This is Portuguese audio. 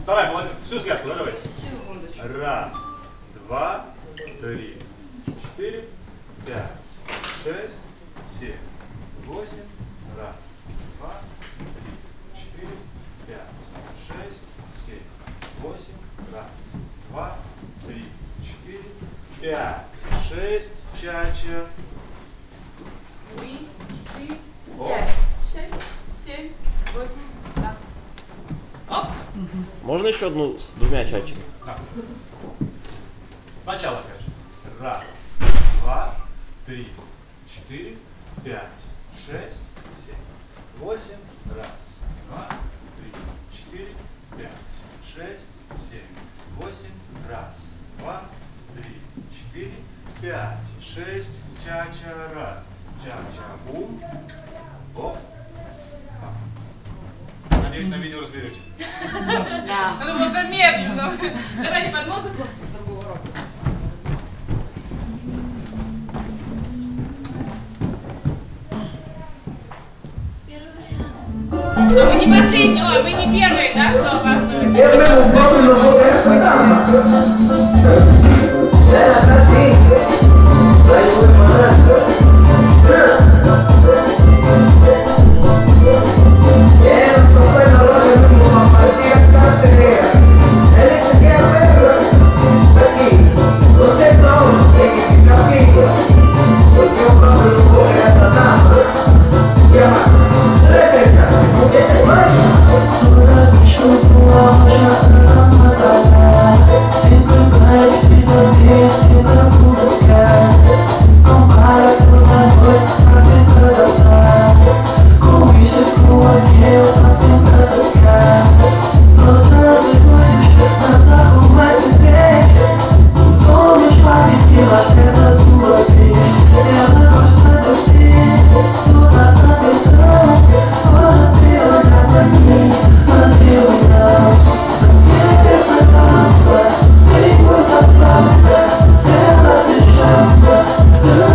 Вторая половина. Всю связку, да, давайте. Раз, два, три, 4, 5, 6, 7, 8. Раз, два, три, 4, 5, 6, 7, 8. Раз, два, три, 4, 5, 6. Чача. 3, 4, Оп. 5, 6, 7, 8. Да. Оп. Можно еще одну с двумя чачами? Да. Сначала, конечно. Раз, два, три, 4, 5, 6, 7, 8. Раз, два, три, 4, 5, 6, 7, 8. Раз, два, три, 4, 5, 6. Чача, раз. Чача, бум. Оп. Надеюсь, на видео разберете. Да. Я думала, замедленно. Давайте под музыку. Но мы не последние, ой, мы не первые, да, кто опаздывает? Eu mesmo boto no vou dessa dama. Ela tá assim, vai comemorando. Ela só sai na loja mesmo pra fazer a carteira. Ela se quer ver aqui. Você não tem que ficar fica. Porque eu próprio não vou dessa dama. E a Rebeca, o que te faz? Ela deixava